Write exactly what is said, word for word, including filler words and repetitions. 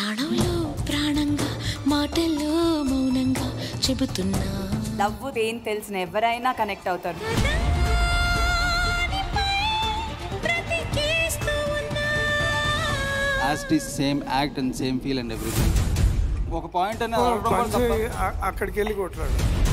ప్రాణంలో ప్రాణంగా మాటల్లో మౌనంగా చెబుతున్నా. లవ్ పెయిన్ తెలిసిన ఎవరైనా కనెక్ట్ అవుతారు. As it is same act and same feel and everything. ఒక పాయింట్ అనేది అక్కడికి వెళ్ళి కొట్లాడు.